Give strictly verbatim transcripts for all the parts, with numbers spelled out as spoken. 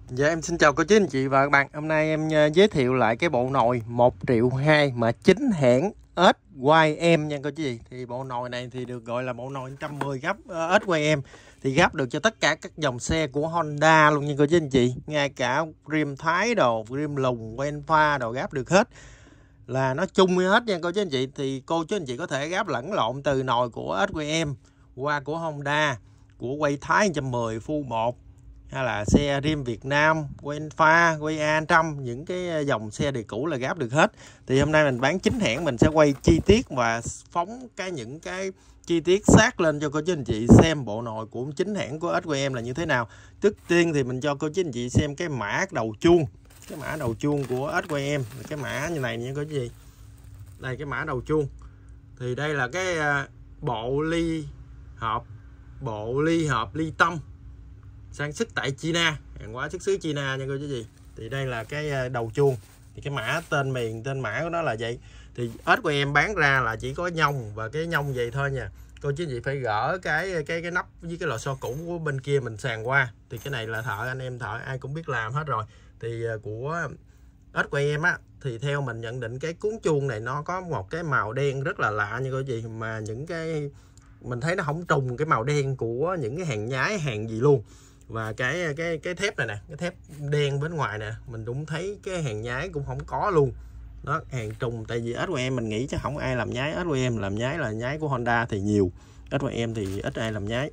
Dạ em xin chào cô chú anh chị và các bạn. Hôm nay em uh, giới thiệu lại cái bộ nồi một triệu hai mà chính hãng ét quay em nha cô chú chị. Thì bộ nồi này thì được gọi là bộ nồi một trăm mười gấp uh, ét quay em. Thì gắp được cho tất cả các dòng xe của Honda luôn nha cô chú anh chị. Ngay cả rim Thái đồ, rim lùng, quen pha đồ gắp được hết. Là nó chung hết nha cô chú anh chị. Thì cô chú anh chị có thể gắp lẫn lộn từ nồi của ét quay em qua của Honda, của quay Thái một trăm mười Full một, hay là xe rim Việt Nam, quay pha, quay A một trăm, những cái dòng xe đời cũ là gáp được hết. Thì hôm nay mình bán chính hãng, mình sẽ quay chi tiết và phóng cái những cái chi tiết sát lên cho cô chú anh chị xem bộ nồi của chính hãng của ét quay em là như thế nào. Trước tiên thì mình cho cô chú anh chị xem cái mã đầu chuông, cái mã đầu chuông của ét quay em, cái mã như này nha cô chú chị. Đây cái mã đầu chuông. Thì đây là cái bộ ly hộp, bộ ly hộp ly tâm sản xuất tại China, hàng hóa xuất xứ China nha cô chú gì. Thì đây là cái đầu chuông, thì cái mã tên miền tên mã của nó là vậy. Thì ét quay em bán ra là chỉ có nhông và cái nhông vậy thôi nha cô chú chị, phải gỡ cái cái cái nắp với cái lò xo cũ của bên kia mình sàn qua. Thì cái này là thợ, anh em thợ ai cũng biết làm hết rồi. Thì của ét quay em á, thì theo mình nhận định cái cuốn chuông này nó có một cái màu đen rất là lạ nha cô chú chị, mà những cái mình thấy nó không trùng cái màu đen của những cái hàng nhái hàng gì luôn. Và cái cái cái thép này nè, cái thép đen bên ngoài nè, mình cũng thấy cái hàng nhái cũng không có luôn đó, hàng trùng. Tại vì ét quay em mình nghĩ chắc không ai làm nhái ét quay em, làm nhái là nhái của Honda thì nhiều, ét quay em thì ít ai làm nhái.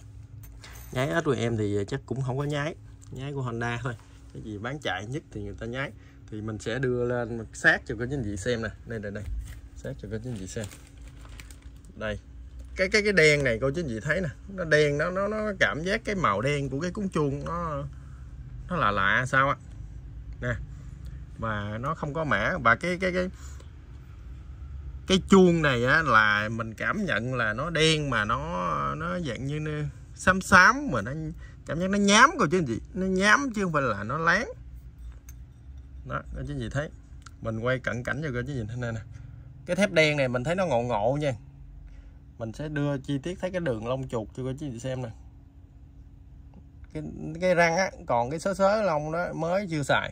Nhái ét quay em thì chắc cũng không có nhái, nhái của Honda thôi. Cái gì bán chạy nhất thì người ta nhái. Thì mình sẽ đưa lên sát cho các anh chị xem nè, đây đây đây, sát cho các anh chị xem. Đây cái cái cái đen này cô chú anh chị thấy nè, nó đen, nó nó nó cảm giác cái màu đen của cái cuốn chuông nó nó là lạ sao á nè, và nó không có mã. Và cái cái cái cái chuông này á là mình cảm nhận là nó đen mà nó nó dạng như xám xám, mà nó cảm giác nó nhám cô chú anh chị, nó nhám chứ không phải là nó láng đó cô chú anh chị thấy. Mình quay cận cảnh cho cô chú anh chị thấy nè, cái thép đen này mình thấy nó ngộ ngộ nha. Mình sẽ đưa chi tiết thấy cái đường lông chuột cho cô chú chị xem nè. Cái, cái răng á, còn cái sớ sớ lông đó mới chưa xài.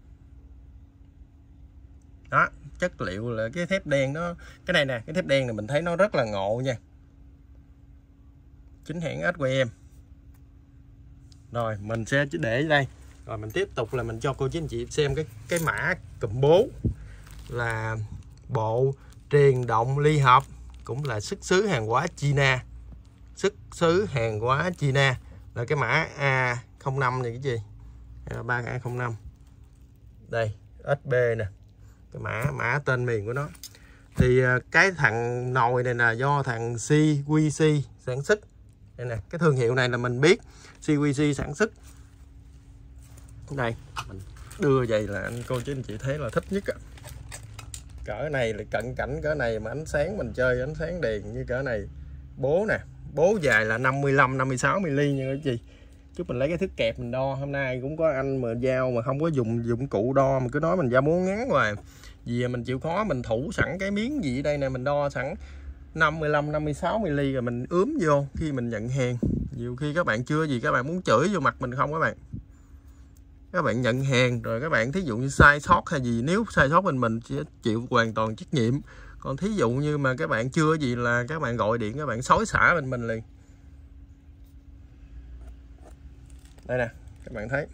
Đó, chất liệu là cái thép đen nó, cái này nè, cái thép đen này mình thấy nó rất là ngộ nha. Chính hãng ét quay em. Rồi, mình sẽ để đây. Rồi mình tiếp tục là mình cho cô chú anh chị xem cái cái mã cụm bố là bộ truyền động ly hộp, cũng là xuất xứ hàng hóa China, xuất xứ hàng hóa China, là cái mã A không năm này, cái gì ba A không năm đây, ét bê nè, cái mã mã tên miền của nó. Thì cái thằng nồi này là do thằng xê quy xê sản xuất đây nè, cái thương hiệu này là mình biết xê quy xê sản xuất. Đây mình đưa vậy là anh cô chú anh chị thấy là thích nhất á. Cỡ này là cận cảnh cỡ này mà ánh sáng mình chơi ánh sáng đèn như cỡ này. Bố nè, bố dài là năm mươi lăm năm mươi sáu mi li nha các chị. Chút mình lấy cái thước kẹp mình đo. Hôm nay cũng có anh mà dao mà không có dùng dụng cụ đo mà cứ nói mình dao búa ngắn hoài. Vì mình chịu khó mình thủ sẵn cái miếng gì ở đây nè, mình đo sẵn năm mươi lăm năm mươi sáu mi li rồi mình ướm vô khi mình nhận hàng. Nhiều khi các bạn chưa gì các bạn muốn chửi vô mặt mình không các bạn. Các bạn nhận hàng rồi các bạn thí dụ như sai sót hay gì, nếu sai sót bên mình sẽ chịu hoàn toàn trách nhiệm. Còn thí dụ như mà các bạn chưa gì là các bạn gọi điện các bạn xối xả bên mình liền. Đây nè, các bạn thấy.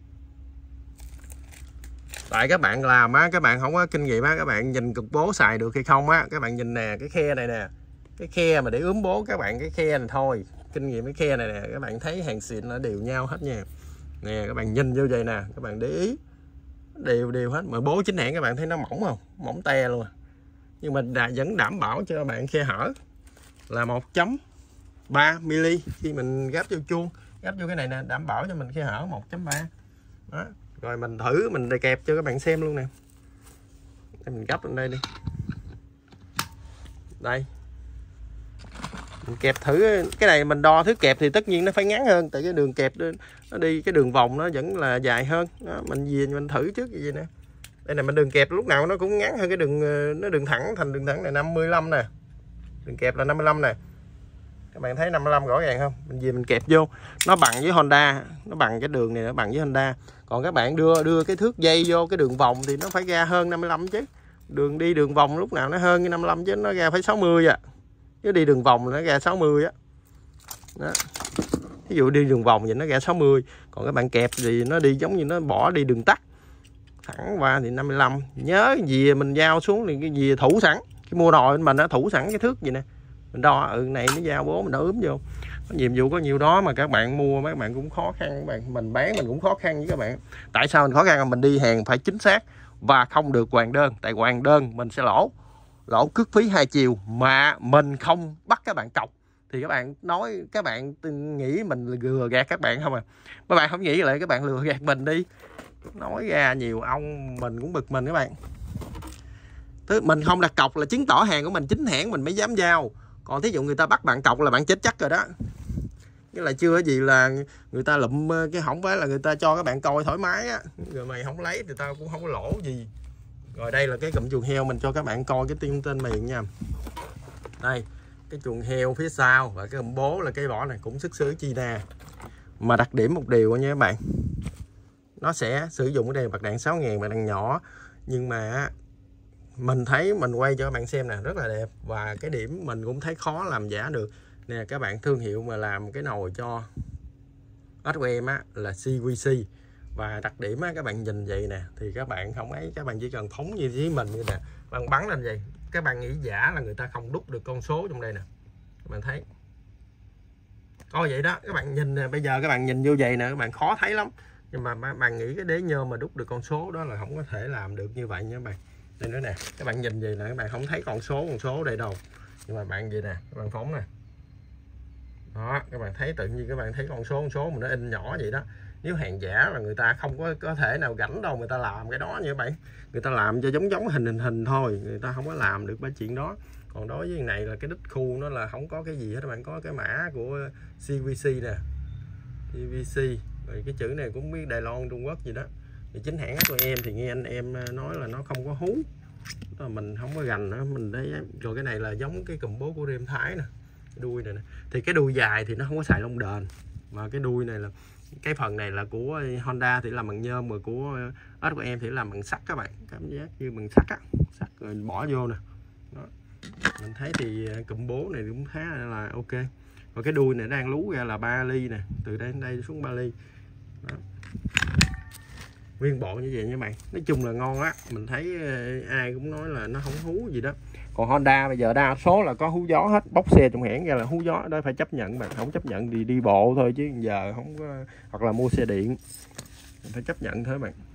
Tại các bạn làm á, các bạn không có kinh nghiệm á, các bạn nhìn cục bố xài được hay không á, các bạn nhìn nè, cái khe này nè, cái khe mà để ướm bố các bạn, cái khe này thôi, kinh nghiệm cái khe này nè, các bạn thấy hàng xịn nó đều nhau hết nha. Nè các bạn nhìn vô vậy nè, các bạn để ý đều đều hết. Mà bố chính hãng các bạn thấy nó mỏng không, mỏng te luôn à. Nhưng mà đã, vẫn đảm bảo cho các bạn khe hở là một chấm ba mi li khi mình gắp vô chuông, gắp vô cái này nè, đảm bảo cho mình khe hở một chấm ba. Đó, rồi mình thử mình để kẹp cho các bạn xem luôn nè. Để mình gắp lên đây đi. Đây, mình kẹp thử cái này, mình đo thước kẹp thì tất nhiên nó phải ngắn hơn, tại cái đường kẹp nó đi cái đường vòng nó vẫn là dài hơn đó. Mình về mình thử trước gì nè, đây này, mình đường kẹp lúc nào nó cũng ngắn hơn cái đường, nó đường thẳng thành đường thẳng này năm mươi lăm nè, đường kẹp là năm mươi lăm nè. Các bạn thấy năm mươi lăm rõ ràng không? Mình về mình kẹp vô, nó bằng với Honda, nó bằng cái đường này nó bằng với Honda. Còn các bạn đưa đưa cái thước dây vô cái đường vòng thì nó phải ra hơn năm mươi lăm chứ. Đường đi đường vòng lúc nào nó hơn cái năm mươi lăm chứ, nó ra phải sáu mươi à. Chứ đi đường vòng nó ra sáu mươi á. Đó. Ví dụ đi đường vòng vậy nó ra sáu mươi, còn các bạn kẹp thì nó đi giống như nó bỏ đi đường tắt. Thẳng qua thì năm mươi lăm. Nhớ gì mình giao xuống thì cái gì thủ sẵn. Cái mua nồi mình nó thủ sẵn cái thước gì nè. Mình đo ừ này nó giao bố mình đo ướm vô. Có nhiệm vụ có nhiều đó mà các bạn mua mấy bạn cũng khó khăn, các bạn mình bán mình cũng khó khăn với các bạn. Tại sao mình khó khăn là mình đi hàng phải chính xác và không được hoàn đơn, tại hoàn đơn mình sẽ lỗ. Lỗ cước phí hai chiều mà mình không bắt các bạn cọc thì các bạn nói các bạn nghĩ mình lừa gạt các bạn không à. Các bạn không nghĩ lại các bạn lừa gạt mình đi. Nói ra nhiều ông mình cũng bực mình các bạn. Thứ mình không đặt cọc là chứng tỏ hàng của mình chính hãng mình mới dám giao. Còn thí dụ người ta bắt bạn cọc là bạn chết chắc rồi đó. Cái là chưa gì là người ta lụm cái không phải là người ta cho các bạn coi thoải mái á. Rồi mày không lấy thì tao cũng không có lỗ gì. Rồi đây là cái cụm chuồng heo mình cho các bạn coi cái tên tên miền nha. Đây, cái chuồng heo phía sau và cái cụm bố là cái vỏ này cũng xuất xứ China. Mà đặc điểm một điều nha các bạn. Nó sẽ sử dụng cái đèn bạc đạn sáu ngàn bạc đạn nhỏ, nhưng mà mình thấy mình quay cho các bạn xem nè rất là đẹp, và cái điểm mình cũng thấy khó làm giả được nè các bạn. Thương hiệu mà làm cái nồi cho ét quy em á là xê vê xê, và đặc điểm á các bạn nhìn vậy nè thì các bạn không ấy, các bạn chỉ cần phóng như với mình như nè, bạn bắn lên vậy các bạn nghĩ giả là người ta không đúc được con số trong đây nè, các bạn thấy coi vậy đó. Các bạn nhìn nè, bây giờ các bạn nhìn vô vậy nè các bạn khó thấy lắm, nhưng mà bạn nghĩ cái đế nhôm mà đúc được con số đó là không có thể làm được như vậy nha các bạn. Đây nữa nè, các bạn nhìn vậy là các bạn không thấy con số con số đây đâu, nhưng mà bạn gì nè, các bạn phóng nè, đó các bạn thấy tự nhiên các bạn thấy con số con số mình nó in nhỏ vậy đó. Nếu hàng giả là người ta không có có thể nào gánh đâu, người ta làm cái đó như vậy, người ta làm cho giống giống hình hình hình thôi, người ta không có làm được ba chuyện đó. Còn đối với cái này là cái đích khu nó là không có cái gì hết các bạn, có cái mã của xê vê xê nè, xê vê xê, rồi cái chữ này cũng biết Đài Loan Trung Quốc gì đó. Thì chính hãng của em thì nghe anh em nói là nó không có hú, đó mình không có gành nữa mình thấy. Rồi cái này là giống cái cụm bố của Rem Thái nè, cái đuôi này nè, thì cái đuôi dài thì nó không có xài lông đền, mà cái đuôi này là cái phần này là của Honda thì làm bằng nhôm, mà của ét của em thì làm bằng sắt các bạn, cảm giác như bằng sắt á, sắt rồi bỏ vô nè. Đó. Mình thấy thì cụm bố này cũng khá là ok. Rồi cái đuôi này đang lú ra là ba ly nè, từ đây đến đây xuống ba ly. Đó. Nguyên bộ như vậy nha các bạn, nói chung là ngon á, mình thấy ai cũng nói là nó không hú gì đó. Còn Honda bây giờ đa số là có hú gió hết, bóc xe trong hãng ra là hú gió đó, phải chấp nhận bạn, không chấp nhận thì đi bộ thôi chứ giờ không có, hoặc là mua xe điện phải chấp nhận thôi bạn.